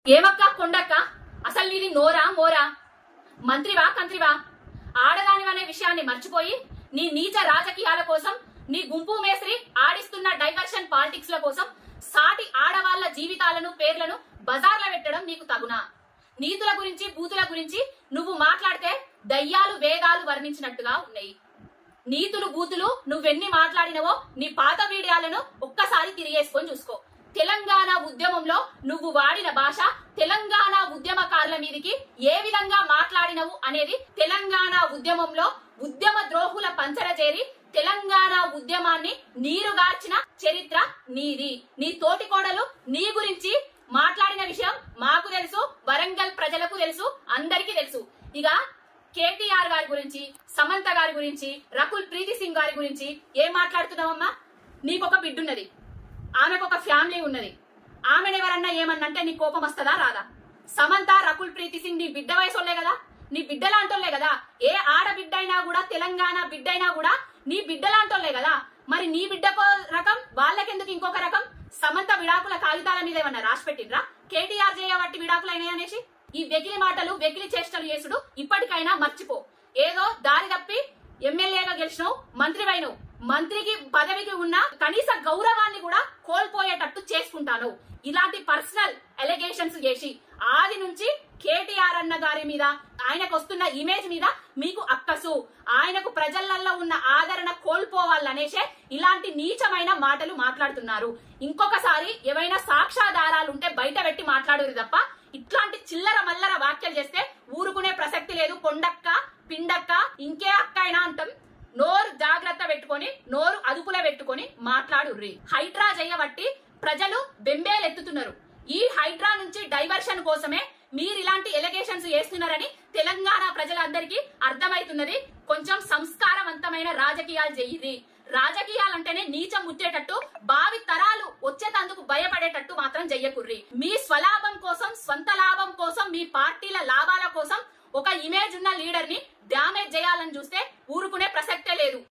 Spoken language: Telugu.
ఏమక్క కొండక్క, అసలు నీది నోరా మోరా? మంత్రివా కంత్రివా? ఆడదానివనే విషయాన్ని మర్చిపోయి నీ నీచ రాజకీయాల కోసం, నీ గుంపు మేస్త్రి ఆడిస్తున్న డైవర్షన్ పాలిటిక్స్ ల కోసం సాటి ఆడవాళ్ల జీవితాలను పేర్లను బజార్ల పెట్టడం నీకు తగునా? నీతుల గురించి బూతుల గురించి నువ్వు మాట్లాడితే దయ్యాలు వేదాలు వర్ణించినట్టుగా ఉన్నాయి. నీతులు బూతులు నువ్వెన్ని మాట్లాడినవో నీ పాత వీడియోలను ఒక్కసారి తిరిగేసుకొని చూసుకో. తెలంగాణ ఉద్యమంలో నువ్వు వాడిన భాష, తెలంగాణ ఉద్యమకారుల మీదికి ఏ విధంగా మాట్లాడినవు అనేది, తెలంగాణ ఉద్యమంలో ఉద్యమ ద్రోహుల పంచర చేరి తెలంగాణ ఉద్యమాన్ని నీరుగార్చిన చరిత్ర నీది. నీ తోటి కోడలు నీ గురించి మాట్లాడిన విషయం మాకు తెలుసు, వరంగల్ ప్రజలకు తెలుసు, అందరికీ తెలుసు. ఇక కేటీఆర్ గారి గురించి, సమంత గారి గురించి, రకుల్ ప్రీతి సింగ్ గారి గురించి ఏం మాట్లాడుతున్నావమ్మా? నీకొక బిడ్డున్నది, ఆమెకొక ఫ్యామిలీ ఉన్నది. ఆమెనెవరన్నా ఏమన్నంటే నీ కోపం వస్తుందా రాదా? సమంత, రకుల్ ప్రీతి సింగ్ నీ బిడ్డ వయసోళ్లే కదా, నీ బిడ్డలాంటోళ్లే కదా. ఏ ఆడబిడ్డ అయినా కూడా, తెలంగాణ బిడ్డ అయినా కూడా నీ బిడ్డలాంటోళ్లే కదా. మరి నీ బిడ్డకో రకం, వాళ్ళకెందుకు ఇంకొక రకం? సమంత విడాకుల కాగితాల మీద ఏమన్నా రాసి పెట్టిండ్రా? కేటీఆర్ చేయబట్టి విడాకులు అయినాయి అనేసి ఈ వెకిలి మాటలు, వెకిలి చేష్టలు చేసుడు ఇప్పటికైనా మర్చిపో. ఏదో దారి తప్పి ఎమ్మెల్యేగా గెలిచినావు, మంత్రివైనవు, మంత్రికి పదవికి ఉన్న కనీస గౌరవాన్ని కూడా కోల్పోయేటట్టు చేసుకుంటాను. ఇలాంటి పర్సనల్ ఎలిగేషన్స్ చేసి ఆది నుంచి కేటీఆర్ అన్న గారి మీద, ఆయనకు వస్తున్న ఇమేజ్ మీద మీకు అక్కసు, ఆయనకు ప్రజలలో ఉన్న ఆదరణ కోల్పోవాలనేసే ఇలాంటి నీచమైన మాటలు మాట్లాడుతున్నారు. ఇంకొకసారి ఏవైనా సాక్ష్యాధారాలు ఉంటే బయట పెట్టి మాట్లాడరు తప్ప ఇట్లాంటి చిల్లర మల్లర వ్యాఖ్యలు చేస్తే ఊరుకునే ప్రసక్తి లేదు. కొండక్క, పిండక్క, ఇంకే అక్క అయినా అంటాం. నోరు జాగ్రత్త పెట్టుకొని, నోరు అదుపులో పెట్టుకొని మాట్లాడుర్రి. హైడ్రా చేయబట్టి ప్రజలు బెంబేలెత్తుతున్నారు. ఈ హైడ్రా నుంచి డైవర్షన్ కోసమే మీరు ఇలాంటి ఎలిగేషన్స్ చేస్తున్నారని తెలంగాణ ప్రజలందరికీ అర్థమైతున్నది. కొంచెం సంస్కారవంతమైన రాజకీయాలు చెయ్యి. రాజకీయాలంటేనే నీచం ముట్టేటట్టు, భావి తరాలు వచ్చేటందుకు భయపడేటట్టు మాత్రం చెయ్యకుర్రి. మీ స్వలాభం కోసం, స్వంత లాభం కోసం, మీ పార్టీల లాభాల కోసం ఒక ఇమేజ్ ఉన్న లీడర్ ని డ్యామేజ్ చేయాలని చూస్తే ఊరుకునే ప్రసక్తే లేదు.